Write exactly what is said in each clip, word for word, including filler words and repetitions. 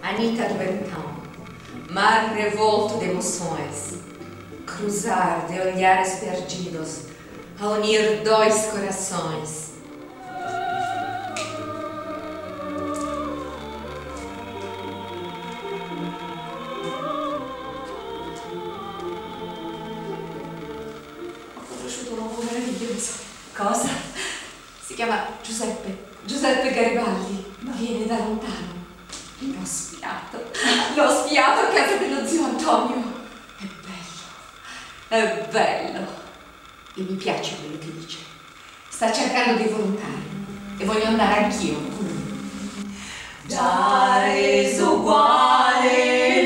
Anita de Bentão, mar revolto de emoções, cruzar de olhares perdidos, a unir dois corações. Ho conosciuto un uomo meraviglioso. Cosa? Si chiama Giuseppe, Giuseppe Garibaldi, ma viene da lontano. L'ho spiato, l'ho spiato a casa dello zio Antonio. È bello, è bello. E mi piace quello che dice. Sta cercando dei volontari e voglio andare anch'io con lui. Già reso uguale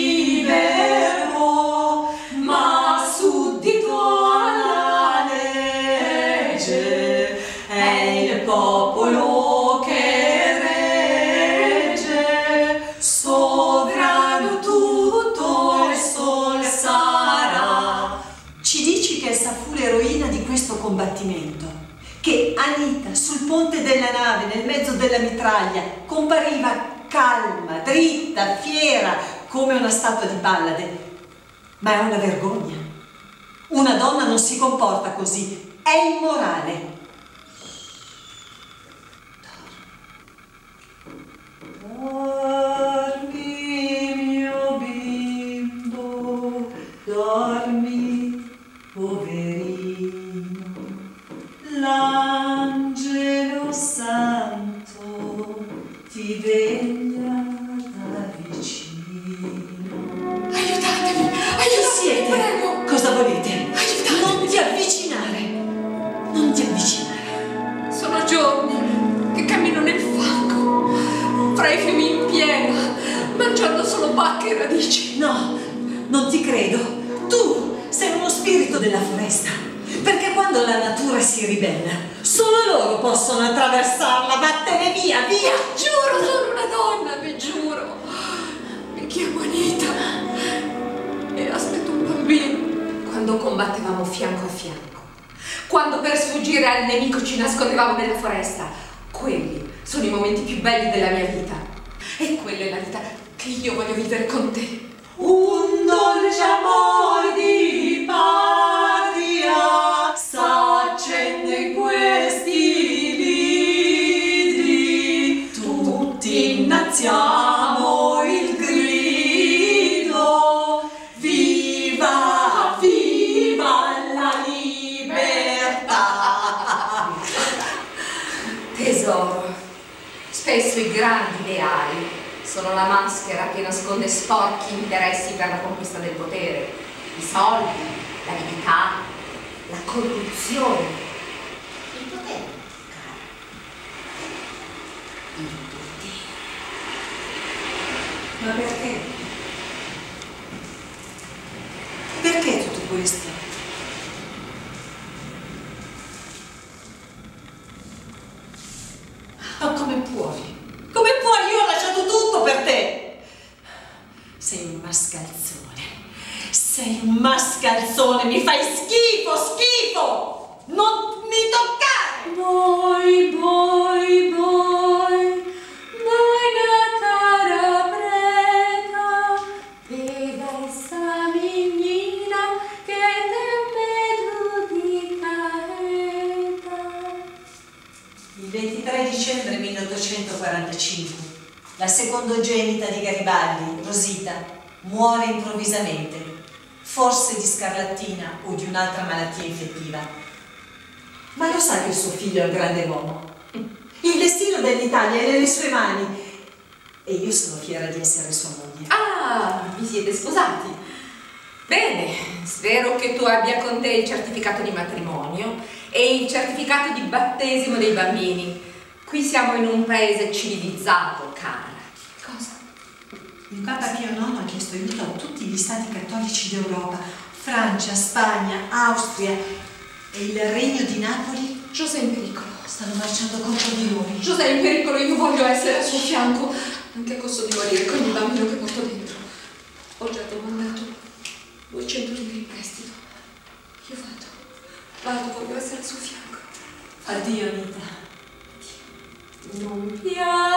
libero, ma suddito alla legge, è il popolo che regge, sovrano tutto il sol sarà. Ci dici che essa fu l'eroina di questo combattimento? Che Anita sul ponte della nave, nel mezzo della mitraglia, compariva calma, dritta, fiera, come una statua di Pallade. Ma è una vergogna. Una donna non si comporta così, è immorale. Dormi, mio bimbo, dormi, poverino. L'angelo santo ti veglia da vicino. Aiutatemi, Chi aiutatemi, siete? prego. Cosa volete? Aiutatemi. Non ti avvicinare! Non ti avvicinare! Sono giorni che cammino nel fango, fra i fiumi in piena, mangiando solo bacche e radici. No, non ti credo. Tu sei uno spirito della foresta. Perché quando la natura si ribella, solo loro possono attraversarla. Vattene via, via! Giuro, sono una donna, vi giuro. Mi chiamo Anita e aspetto un bambino. Quando combattevamo fianco a fianco, quando per sfuggire al nemico ci nascondevamo nella foresta, quelli sono i momenti più belli della mia vita. E quella è la vita che io voglio vivere con te. Un dolce amore di patria s'accende in questi lidri, tutti innalziamo il grido, viva, viva la libertà! Tesoro, spesso i grandi ideali sono la maschera che nasconde sporchi interessi per la conquista del potere, i soldi, l'avidità, la corruzione, il potere, cara, il potere. Ma perché? Perché tutto questo? Ma come puoi? Come puoi? Io ho lasciato tutto per te! Sei un mascalzone. Sei un mascalzone. Mi fai schifo, schifo! Non mi toccare! Boy, boy, boy, boy na cara preta, pega essa menina che te medo di caeta. Il ventitré dicembre milleottocentoquarantacinque, la secondogenita di Garibaldi, Rosita, muore improvvisamente, forse di scarlattina o di un'altra malattia infettiva. Ma lo sa che il suo figlio è un grande uomo? Il destino dell'Italia è nelle sue mani e io sono fiera di essere sua moglie. Ah, vi siete sposati? Bene, spero che tu abbia con te il certificato di matrimonio e il certificato di battesimo dei bambini. Qui siamo in un paese civilizzato, cara. Cosa? Il Papa Pio nono ha chiesto aiuto a tutti gli stati cattolici d'Europa, Francia, Spagna, Austria e il Regno di Napoli. Giuseppe è in pericolo. Stanno marciando contro di noi. Giuseppe è in pericolo, io voglio essere al suo fianco, anche a costo di morire con il bambino che porto dentro. Ho già domandato duecento lire in prestito. Io vado, vado, voglio essere al suo fianco. Addio, Anita. Non piangere.